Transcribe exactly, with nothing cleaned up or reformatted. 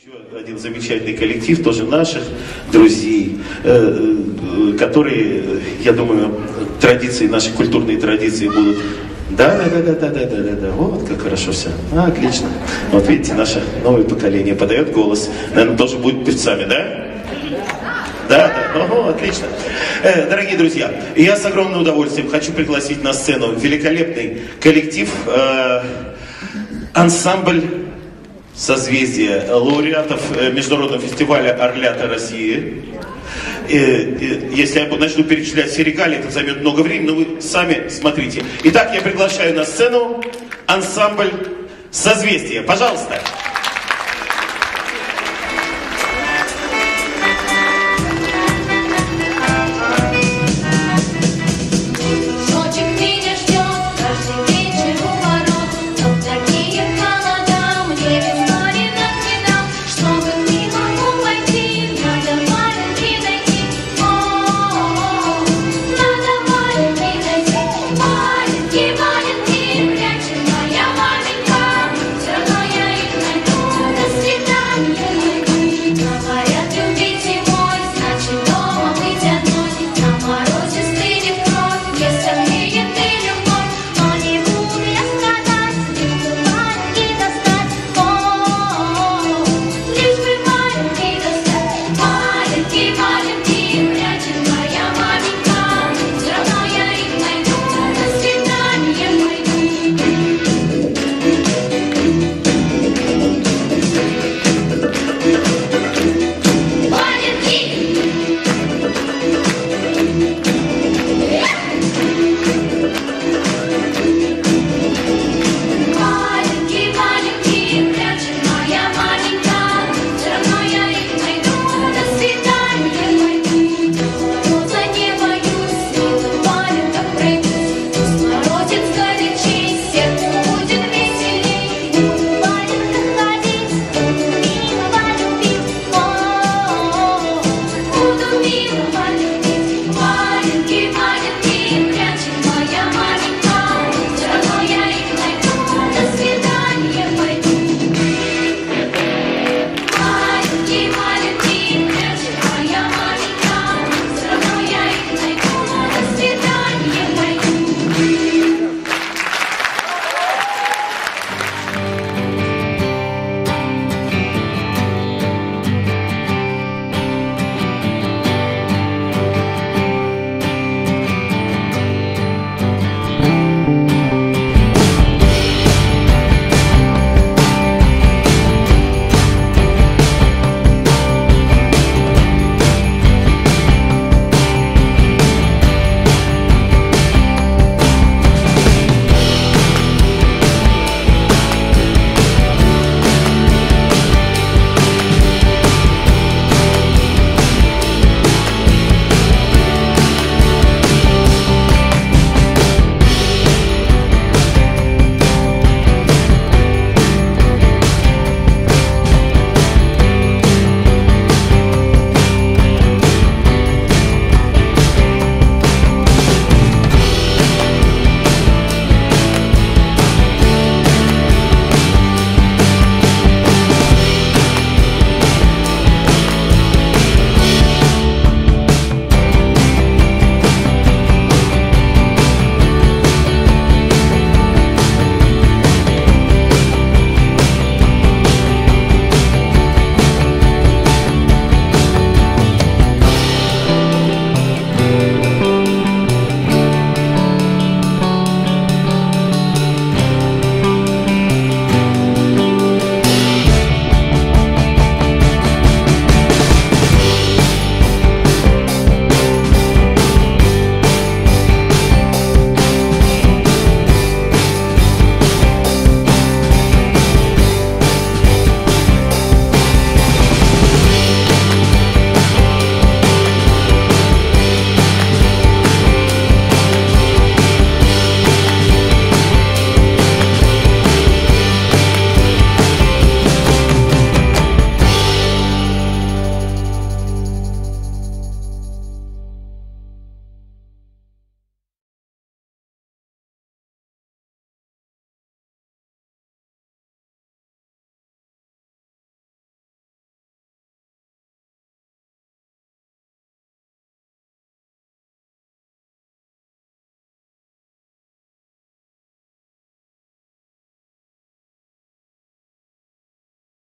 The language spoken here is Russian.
Еще один замечательный коллектив, тоже наших друзей, которые, я думаю, традиции, наши культурные традиции будут. Да, да, да, да, да, да, да, да, да. Вот как хорошо все. А, отлично. Вот видите, наше новое поколение подает голос. Наверное, тоже будет певцами, да? Да, да, ого, отлично. Э, дорогие друзья, я с огромным удовольствием хочу пригласить на сцену великолепный коллектив, э, ансамбль «Созвездие», лауреатов Международного фестиваля «Орлята России». И, и, если я начну перечислять все регалии, это займет много времени, но вы сами смотрите. Итак, я приглашаю на сцену ансамбль «Созвездие». Пожалуйста.